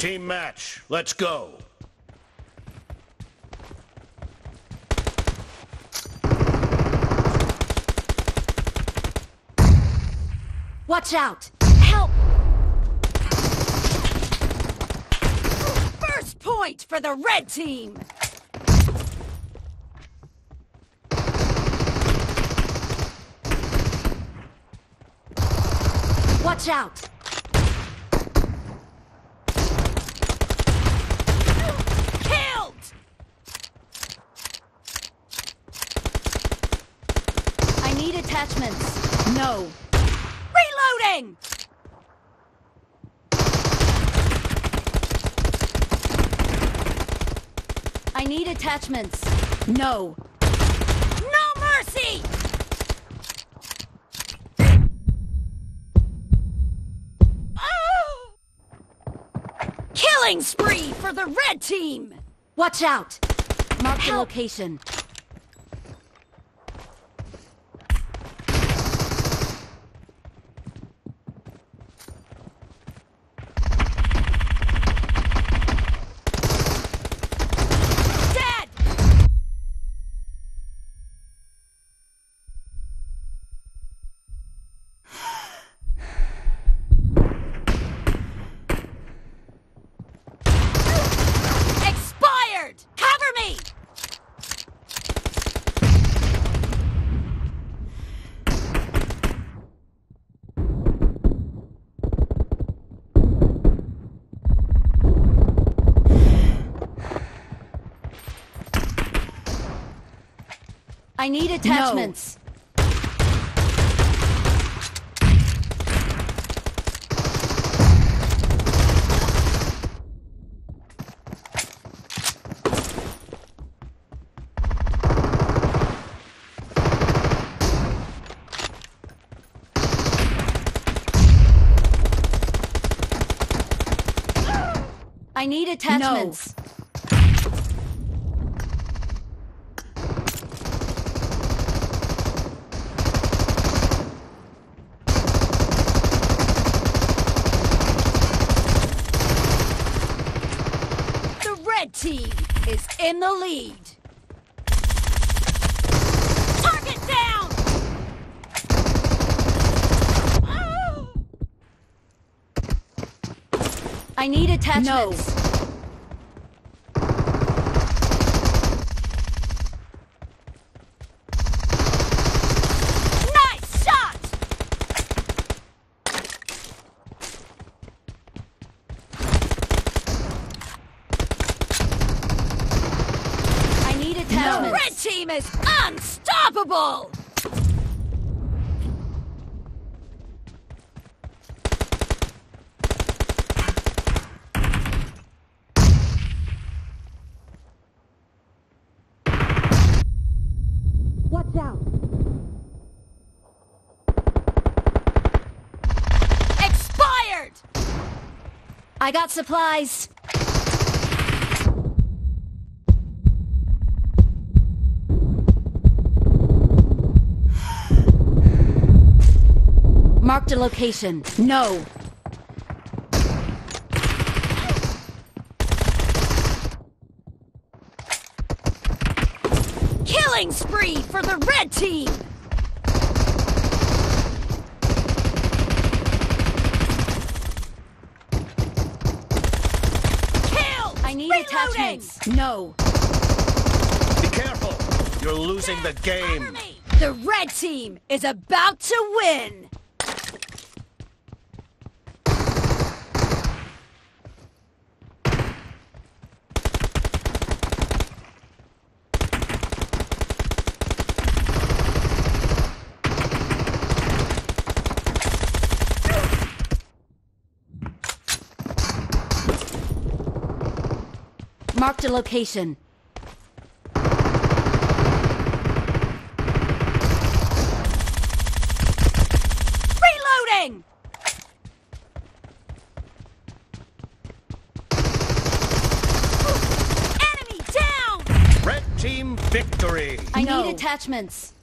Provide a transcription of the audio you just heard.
Team match. Let's go. Watch out! Help! First point for the red team! Watch out! Killed! I need attachments. No. Reloading! I need attachments. No. No mercy! Oh! Killing spree for the red team! Watch out! Mark the location. I need attachments. No. I need attachments. No. Team is in the lead. Target down! Oh! I need attachments. No. Nice shot! The red team is unstoppable! Watch out! Expired! I got supplies. Marked a location. No. Killing spree for the red team! Kill! I need attachments. No. Be careful! You're losing the game. The red team is about to win! Marked a location. Reloading! Enemy down! Red team victory! I need attachments.